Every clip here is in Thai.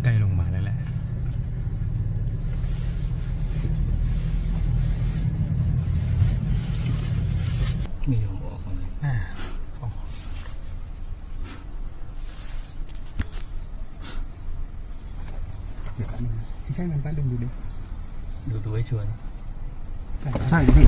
ใกล้ลงมาแล้วแหละมีหัวออกมาใช่มันป้าดูดิดูให้ชวนใช่พี่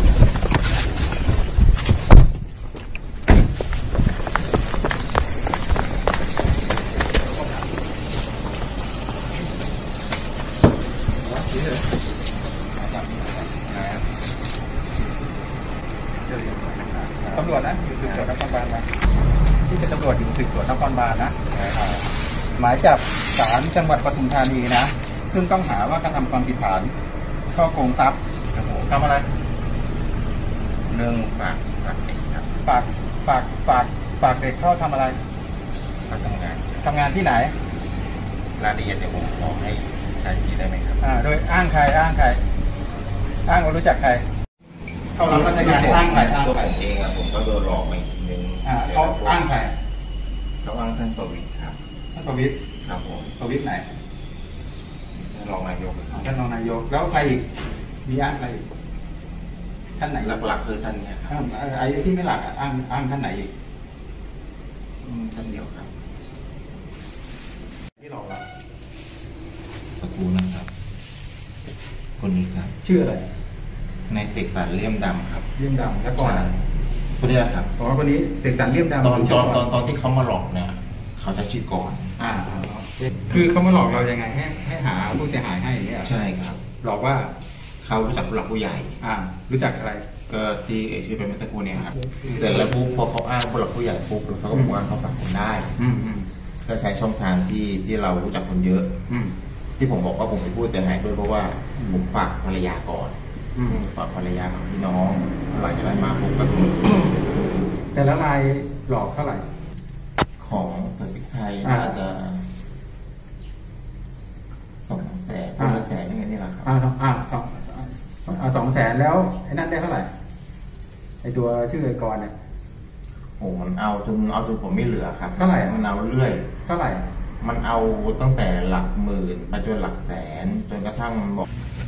ตำรวจนะอยู่สืบสวนนครบาลนะที่เป็นตำรวจอยู่สืบสวนนครบาลนะหมายจับศาลจังหวัดปทุมธานีนะซึ่งต้องหาว่ากระทำความผิดฐานช่อโกงทรัพย์ทำอะไรเรื่องฝากเด็กครับฝากเด็กเข้าทำอะไรเขาทำงานที่ไหนรายละเอียดเดี๋ยวผมขอให้รายละเอียดได้ไหมครับโดยอ้างใครอ้างว่ารู้จักใครเข้ารับราชการอ้างใครตัวผมเองอะผมก็โดนหลอกมาอีกทีนึงเขาอ้างใครเขาอ้างท่านประวิตรครับท่านประวิตรครับผมประวิตรไหนท่านรองนายกท่านรองนายกแล้วใครอีกมีอ้างใครอีกท่านไหนหลักคือท่านเนี้ยครับไอ้ที่ไม่หลักอะอ้างท่านไหนอีกท่านเดียวครับที่เราตระกูลนะครับคนนี้ครับชื่ออะไรในเสกสรรเลี่ยมดำครับเลี่ยมดำแล้วก่อนคนนี้แหละครับคนนี้เสกสรรเลี่ยมดำตอนที่เขามาหลอกเนี่ยเขาจะชื่อก่อนคือเขามาหลอกเรายังไงให้หาผู้เสียหายให้อย่างเงี้ยใช่ครับหลอกว่าเขารู้จักผู้หลักผู้ใหญ่รู้จักอะไรก็ที่ชื่อเป็นเมื่อสักครู่เนี่ยครับเสร็จแล้วปุ๊บพอเขาอ้างผู้หลักผู้ใหญ่ปุ๊บเขาก็บอกว่าเขาฝากคนได้ก็ใช้ช่องทางที่เรารู้จักคนเยอะที่ผมบอกว่าผมเป็นผู้เสียหายด้วยเพราะว่าผมฝากภรรยาก่อนฝากภรรยาของพี่น้องหลังจากนั้นมาผมก็แต่ละรายหลอกเท่าไหร่ของสปิกไทยน่าจะ200,000คนละ100,000อย่างนี้แหละครับ200,000แล้วไอ้นั่นได้เท่าไหร่ไอ้ตัวชื่อไอ้กรเนี่ยโอ้มันเอาจนผมไม่เหลือครับเท่าไหร่มันเอาเรื่อยเท่าไหร่มันเอาตั้งแต่หลักหมื่นไปจนหลักแสนจนกระทั่งบอก